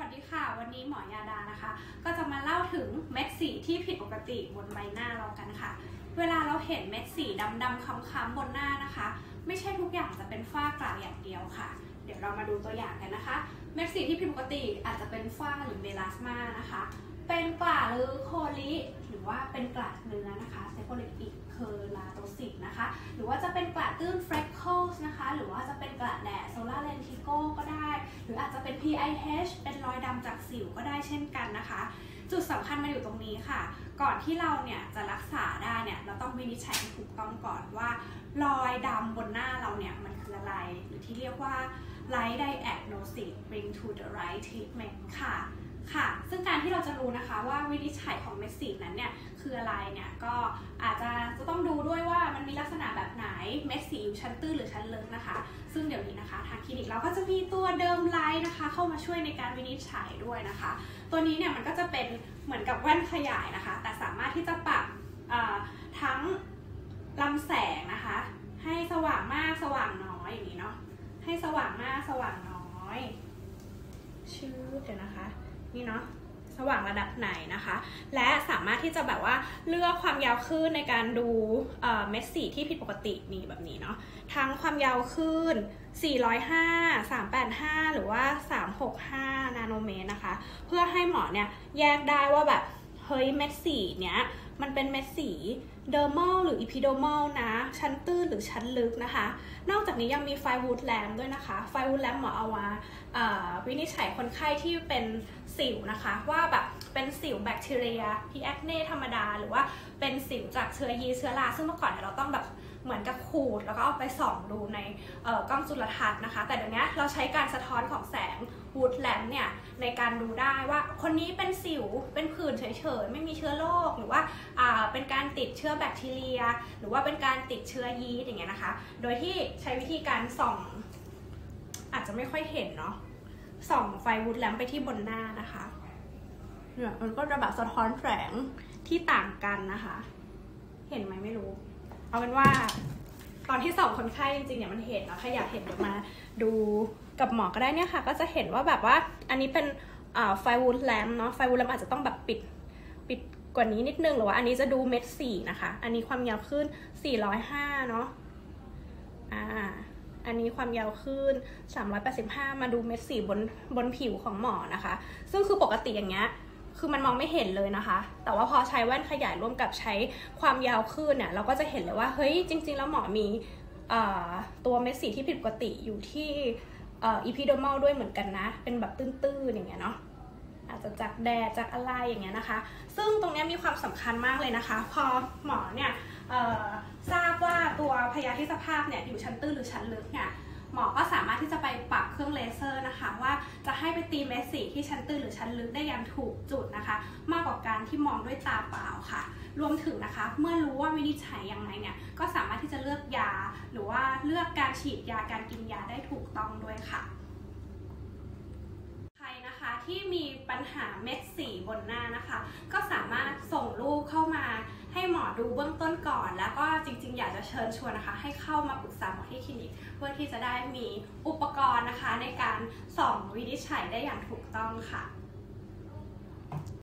ดีค่ะวันนี้หมอยาดานะคะก็จะมาเล่าถึงเม็ดสีที่ผิดปกติบนใบหน้าเรากันค่ะเวลาเราเห็นเม็ดสีดำๆค้ำๆบนหน้านะคะไม่ใช่ทุกอย่างจะเป็นฝ้ากระอย่างเดียวค่ะเดี๋ยวเรามาดูตัวอย่างกันนะคะเม็ดสีที่ผิดปกติอาจจะเป็นฝ้าหรือเมลาสมานะคะเป็นกระหรือโคลิหรือว่าเป็นกระเนื้อนะคะเซโฟลิกเคอร์ลาโตซิสนะคะหรือว่าจะเป็นกระตื้นเฟรคเคิลส์นะคะหรือว่าจะเป็นกระแดดโซลาร์เลนทิโกก็ได้หรืออาจจะเป็น PIH เป็นรอยดำจากสิวก็ได้เช่นกันนะคะจุดสำคัญมาอยู่ตรงนี้ค่ะก่อนที่เราเนี่ยจะรักษาได้เนี่ยเราต้องวินิจฉัยให้ถูกต้องก่อนว่ารอยดำบนหน้าเราเนี่ยมันคืออะไรหรือที่เรียกว่า Right Diagnosis Bring to the Right Treatment ค่ะซึ่งการที่เราจะรู้นะคะว่าวินิจฉัยของเม็ดสีนั้นเนี่ยคืออะไรเนี่ยก็อาจจะต้องดูด้วยว่ามันมีลักษณะแบบไหนเม็ดสีอยู่ชั้นตื้นหรือชั้นลึกนะคะซึ่งเดี๋ยวนี้นะคะทางคลินิกเราก็จะมีตัวเดิมไลท์นะคะเข้ามาช่วยในการวินิจฉัยด้วยนะคะตัวนี้เนี่ยมันก็จะเป็นเหมือนกับแว่นขยายนะคะแต่สามารถที่จะปรับทั้งลำแสงนะคะให้สว่างมากสว่างน้อยอย่างนี้เนาะให้สว่างมากสว่างน้อยเดี๋ยวนะคะนี่เนาะสว่างระดับไหนนะคะและสามารถที่จะแบบว่าเลือกความยาวคลื่นในการดูเม็ดสีที่ผิดปกตินี่แบบนี้เนาะทั้งความยาวคลื่น405 385หรือว่า365นาโนเมตรนะคะเพื่อให้หมอเนี่ยแยกได้ว่าแบบเฮ้ยเม็ดสีเนี้ยมันเป็นเม็ดสีเดอร์มัลหรืออีพิโดมัลนะชั้นตื้นหรือชั้นลึกนะคะนอกจากนี้ยังมีไฟวูดแลมด้วยนะคะไฟวูดแลมหมอเอาว่าวินิจฉัยคนไข้ที่เป็นสิวนะคะว่าแบบเป็นสิวแบคทีเรียพีแอคเน่ธรรมดาหรือว่าเป็นสิวจากเชื้อยีสต์เชื้อราซึ่งเมื่อก่อนเนี่ยเราต้องแบบเหมือนกับขูดแล้วก็เอาไปส่องดูในกล้องจุลทรรศน์นะคะแต่เดี๋ยวนี้เราใช้การสะท้อนของแสงวูดแลมเนี่ยในการดูได้ว่าคนนี้เป็นสิวเป็นผื่นเฉยๆไม่มีเชื้อโรคหรือว่าเป็นการติดเชื้อแบคทีเรียหรือว่าเป็นการติดเชื้อยีสต์อย่างเงี้ยนะคะโดยที่ใช้วิธีการส่องอาจจะไม่ค่อยเห็นเนาะส่องไฟวูดแลมไปที่บนหน้านะคะเนี่ยมันก็จะแบบสะท้อนแสงที่ต่างกันนะคะเห็นไหมไม่รู้เอาเป็นว่าตอนที่ส่องคนไข้จริงๆเนี่ยมันเห็นนะถ้าอยากเห็นเดี๋ยวมาดูกับหมอก็ได้เนี่ยค่ะก็จะเห็นว่าแบบว่าอันนี้เป็นไฟวูดแลมเนาะไฟวูดแลมอาจจะต้องแบบปิดกว่านี้นิดนึงหรือว่าอันนี้จะดูเม็ดสีนะคะอันนี้ความยาวขึ้น405เนาะอันนี้ความยาวขึ้น385มาดูเม็ดสีบนผิวของหมอนะคะซึ่งคือปกติอย่างเงี้ยคือมันมองไม่เห็นเลยนะคะแต่ว่าพอใช้แว่นขยายร่วมกับใช้ความยาวคลื่นเนี่ยเราก็จะเห็นเลยว่าเฮ้ยจริงๆแล้วหมอมีตัวเม็ดสีที่ผิดปกติอยู่ที่อีพิโดมัลด้วยเหมือนกันนะเป็นแบบตื้นๆอย่างเงี้ยเนาะอาจจะจากแดดจากอะไรอย่างเงี้ยนะคะซึ่งตรงนี้มีความสำคัญมากเลยนะคะพอหมอเนี่ยทราบว่าตัวพยาธิสภาพเนี่ยอยู่ชั้นตื้นหรือชั้นลึกเนี่ยหมอก็สามารถที่จะไปปรับเครื่องเลเซอร์นะคะว่าจะให้ไปตีเม็ดสีที่ชั้นตื้นหรือชั้นลึกได้อย่างถูกจุดนะคะมากกว่าการที่มองด้วยตาเปล่าค่ะรวมถึงนะคะเมื่อรู้ว่าวินิจฉัยยังไงเนี่ยก็สามารถที่จะเลือกยาหรือว่าเลือกการฉีดยาการกินยาได้ถูกต้องด้วยค่ะใครนะคะที่มีปัญหาเม็ดสีบนหน้านะคะก็สามารถส่งรูปเข้ามาให้หมอดูเบื้องต้นก่อนแล้วก็จริงๆอยากจะเชิญชวนนะคะให้เข้ามาปรึกษาหมอที่คลินิกเพื่อที่จะได้มีอุปกรณ์นะคะในการส่องวินิจฉัยได้อย่างถูกต้องค่ะ